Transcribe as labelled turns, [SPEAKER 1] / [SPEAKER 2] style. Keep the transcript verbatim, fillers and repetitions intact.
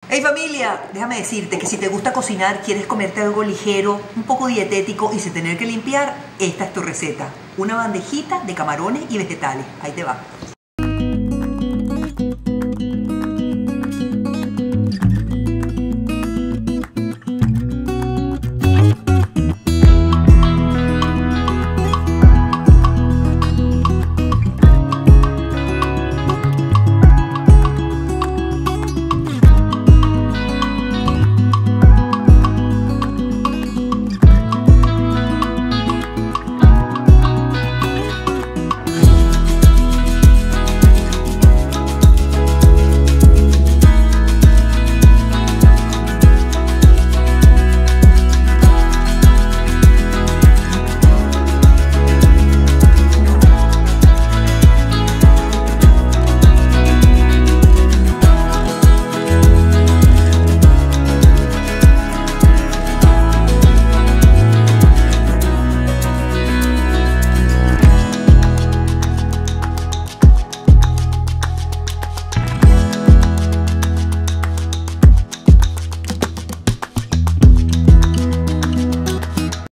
[SPEAKER 1] Hey familia, déjame decirte que si te gusta cocinar, quieres comerte algo ligero, un poco dietético y sin tener que limpiar, esta es tu receta. Una bandejita de camarones y vegetales. Ahí te va.